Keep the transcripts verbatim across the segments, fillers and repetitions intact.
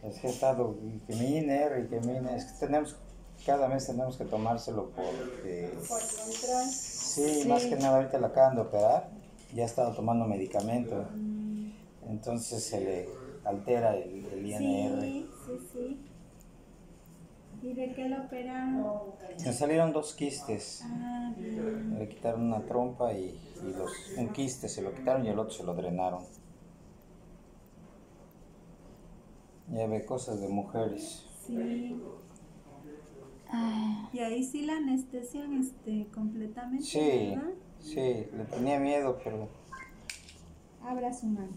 Es que he estado, que mi I N R y que mi I N R, es que tenemos, cada mes tenemos que tomárselo porque... Por control. Sí, Sí. más que nada ahorita la acaban de operar, ya ha estado tomando medicamento, Mm. entonces se le altera el, el I N R. Sí, sí, sí. ¿Y de qué lo operaron? Me salieron dos quistes, Ah, bien. le quitaron una trompa y, y los, un quiste se lo quitaron y el otro se lo drenaron. Ya ve, cosas de mujeres. Sí. Y ahí sí la anestesian este, completamente, Sí, ¿verdad? sí, le tenía miedo, pero... Abra su mano.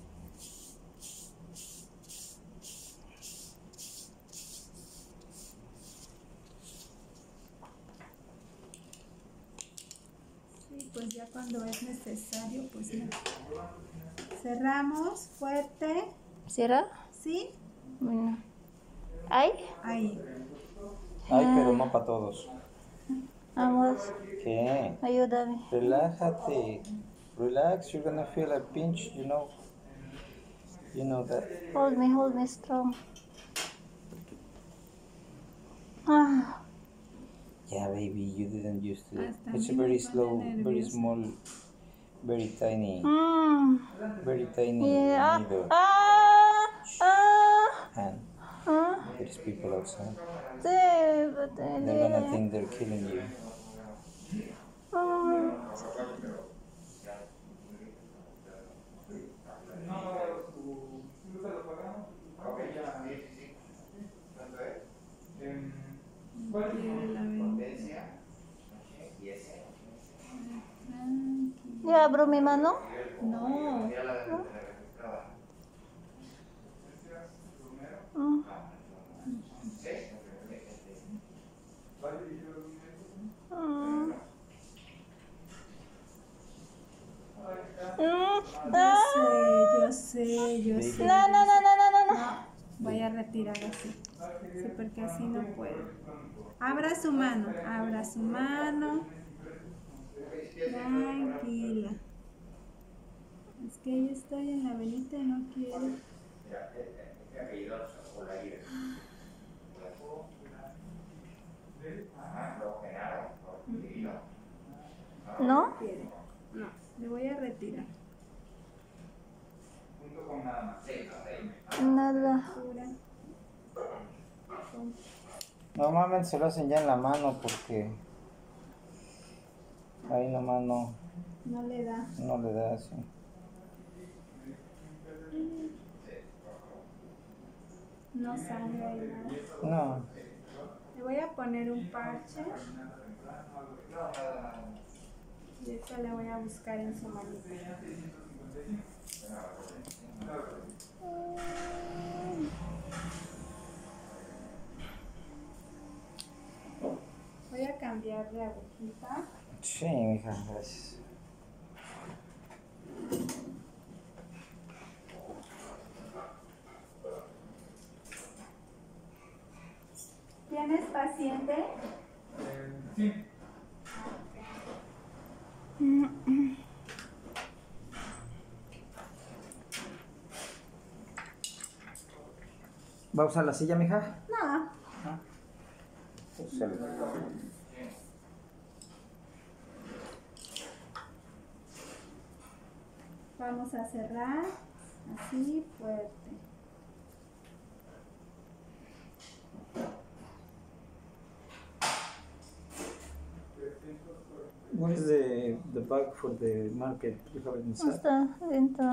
Sí, pues ya cuando es necesario, pues no. Cerramos fuerte. ¿Cierra? ¿Sí? Bueno. ¿Ay? Ahí. Ay, pero no para todos. Vamos, ¿Qué? ayúdame. Relájate. Relax, you're gonna feel a pinch, you know. You know that. Hold me, hold me strong. Ah, Yeah, baby, you didn't used to it. Hasta It's a a mí me very pone slow, very nerviosa. small, very tiny, mm. very tiny Yeah. needle Ah, ah, hand. ah. There's people outside. Sí, but I They're gonna did. think they're killing you. Mm. Quiere la venda. ¿Ya abro mi mano? No. Mm. Mm. Mm. Yo Ah. sé, yo sé, yo sé. No, no, no, no, no, no, no. No, voy a retirar así. Sí, porque así no puedo. Abra su mano, abra su mano. Tranquila. Es que yo estoy en la venita y no quiero. ¿No? Quiere. No, le voy a retirar. Nada. Pura. Normalmente se lo hacen ya en la mano porque ahí nomás no, No le da. no le da así. No sangra y nada. No. Le voy a poner un parche. Y esto le voy a buscar en su manita. Voy a cambiar de agujita. Sí, mija, gracias. ¿Tienes paciente? Sí. ¿Va a usar la silla, mija? No. Pues se le- Vamos a cerrar así fuerte. What is the, the bag for the market? You have it inside? Está dentro.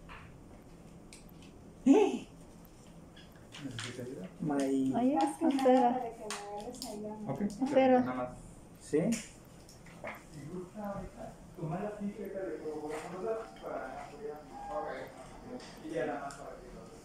¿Necesita ayuda? My... Ahí, Más que nada espera. para que me agarres allá. ¿no? Ok. Pero- Nada más. ¿Sí? Si gusta ahorita, tomar la ficha de corroborar con los datos para apoyar. Ok. Y ya nada más para que lo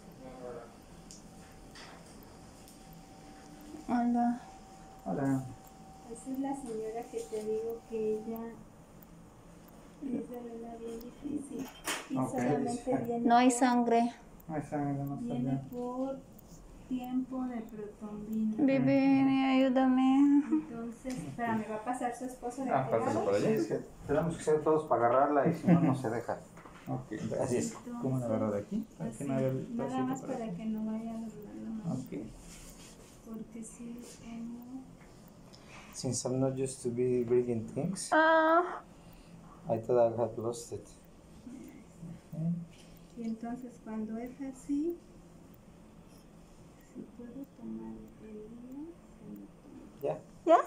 no Hola. Hola. Esa es la señora que te digo que ella es de verdad bien difícil. Y Ok. solamente viene No hay por- sangre. Ay, sangre, no está Viene bien. por tiempo de protombina. Bebé, ayúdame. Entonces, espera, me va a pasar su esposo de Ah, aquel pásalo lado. por Sí, allá. es que tenemos que ser todos para agarrarla y si no, no se deja. Ok. Gracias. ¿Cómo la agarro de aquí? Para Así, que no haya el nada pedacito más para para aquí. que no vaya a doblar la mano. Ok. porque si como Since I'm not used to be bringing things, Ah, I thought I had lost it. Okay. y entonces cuando es así, si puedo tomar el día, se lo tomo. Yeah. ¿ya?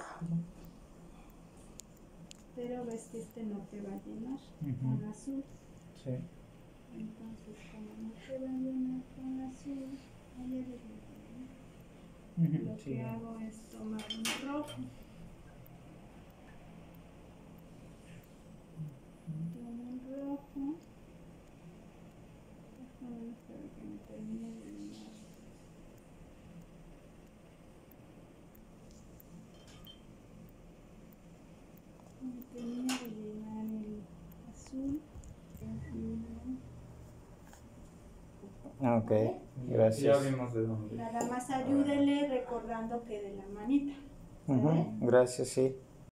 Pero ves que este no te va a llenar Ujú. con azul. Sí. Entonces, como no te va a llenar con azul, ahí eres Ujú, lo sí. que hago es tomar un rojo. Tomo un rojo. Déjame esperar que me termine de llenar. Me termina de llenar el azul. Ok, Ya gracias. vimos de dónde. Nada más ayúdele recordando que de la manita. Ujú, gracias, sí.